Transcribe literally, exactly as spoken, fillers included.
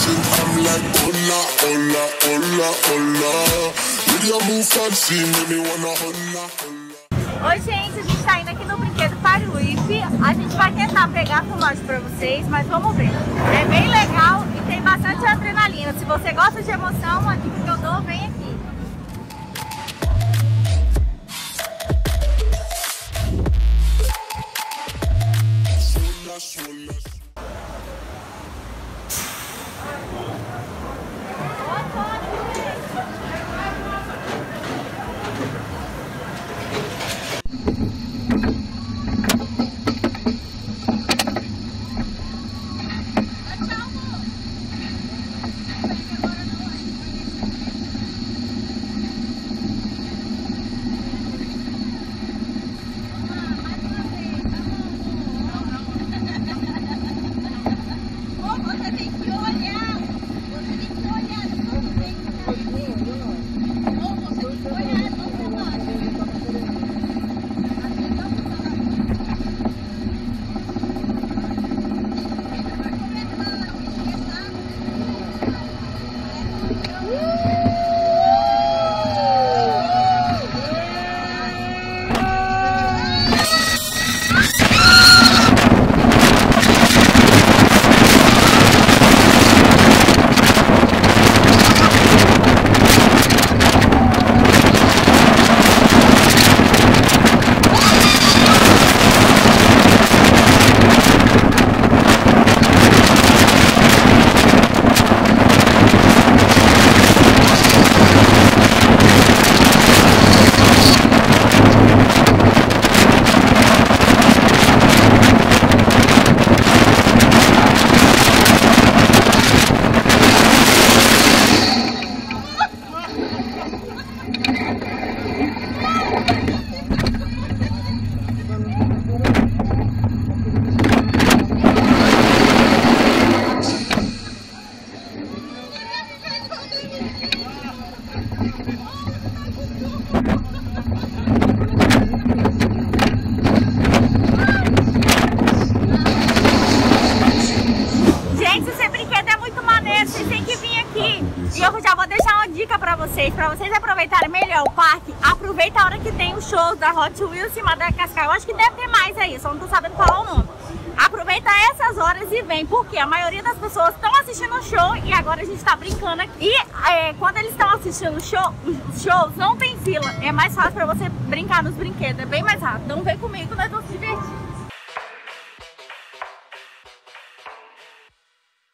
dancing, I'm like hola, hola, hola, hola. With your move fancy, make me wanna hola, hola. Oi gente, a gente tá indo aqui no brinquedo Paruípe. A gente vai tentar pegar a filmagem pra vocês, mas vamos ver. É bem legal e tem bastante adrenalina. Se você gosta de emoção, a dica que eu dou, vem aqui. E eu já vou deixar uma dica pra vocês, pra vocês aproveitarem melhor o parque. Aproveita a hora que tem o show da Hot Wheels em Madagascar. Eu acho que deve ter mais aí, só não tô sabendo falar o nome. Aproveita essas horas e vem, porque a maioria das pessoas estão assistindo o show e agora a gente tá brincando aqui. E é, quando eles estão assistindo o show, os shows não tem fila. É mais fácil pra você brincar nos brinquedos, é bem mais rápido. Então vem